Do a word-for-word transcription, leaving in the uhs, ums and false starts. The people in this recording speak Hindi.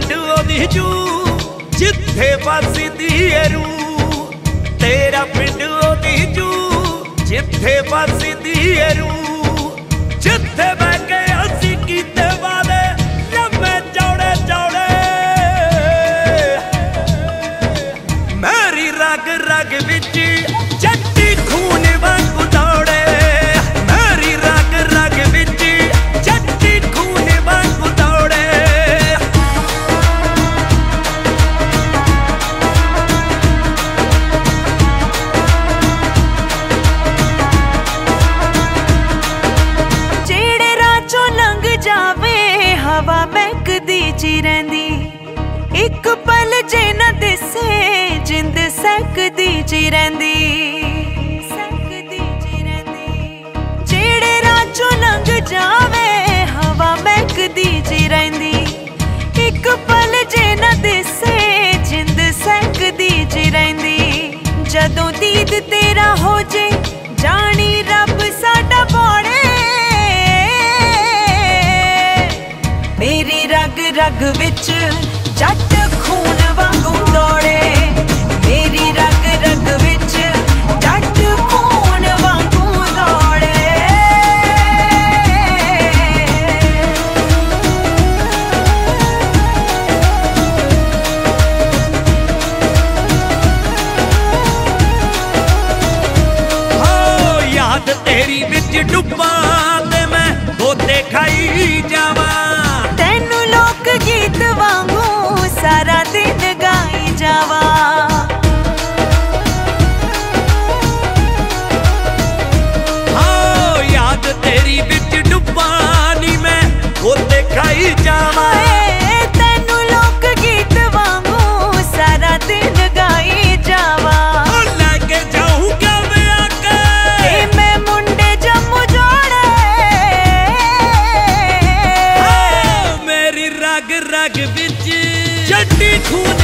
पिंड ओदी जू जिथे बसदी है रूह, तेरा पिंड ओदी जू जिथे बसदी है रूह, जिथे बह के असी कीते वादे लम्मे चौड़े चौड़े। मेरी रग रग विच जट्टी खून वांगू दौड़े, मेरी रग रग विच जट्टी खून वांगू दौड़े। जेड़े राचों लंघ जावे हवा महकदी जी रहिंदी, एक पल जे न दिसे जिंद सहकदी जी रहिंदी, सहकदी जी रहिंदी। जेड़े राचों लंघ जावे हवा महकदी जी रहिंदी, एक पल जे न दिसे जिंद सहकदी जी रहिंदी। जदों दीद तेरा हो जे जानी रब साडा बौड़े, मेरी रग रग विच जट खून वांगू दौड़े, मेरी रग रग विच जट खून वांगू दौड़े। हो याद तेरी विच डुब्बा ते मैं बोते खाई जावा, तेनू लोक गीत वांगू सारा दिन गाई जावा। हाँ याद तेरी बिच डुब्बा नी मैं बोते खाई जावा, तेनू लोक गीत वांगू सारा दिन गाई जावा। लेके जाऊंगा मैं आके मैं मुंडे जम्मू जोड़े, हाँ, मेरी रग रग बिच जट्टी खून